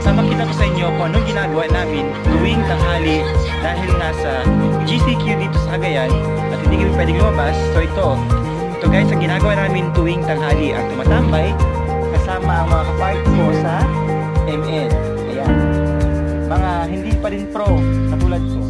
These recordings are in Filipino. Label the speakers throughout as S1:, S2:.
S1: Sama kita ko sa inyo kung anong ginagawa namin tuwing tanghali dahil nga sa GCQ dito sa Cagayan at hindi kami pwedeng lumabas. So ito guys ang ginagawa namin tuwing tanghali at tumatambay kasama ang mga kapart ko sa ML. Ayan. Mga hindi pa rin pro katulad ko.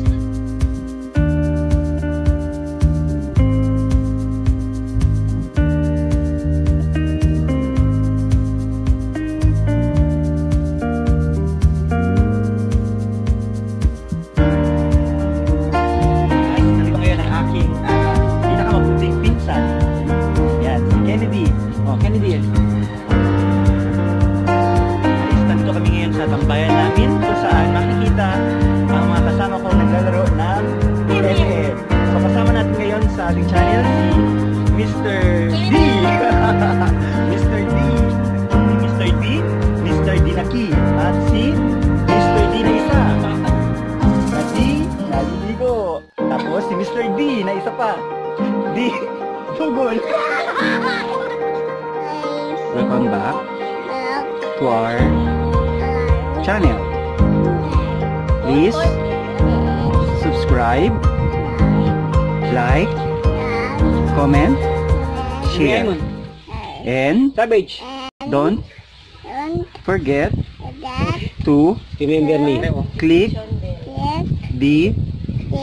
S1: Tambayan namin kung saan makikita ang mga kasama ko naglalaro ng ML. So kasama natin ngayon sa ating channel si Mr. D. Mr. D. Mr. D. Mr. D na key. At si Mr. D na isa. Na D. Naliligo. Tapos si Mr. D na isa pa. D. Tugol. Welcome back to our channel. Please subscribe, like, comment, share, and don't forget to click the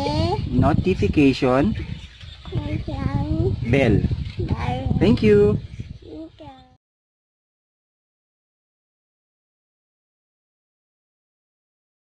S1: notification bell. Thank you.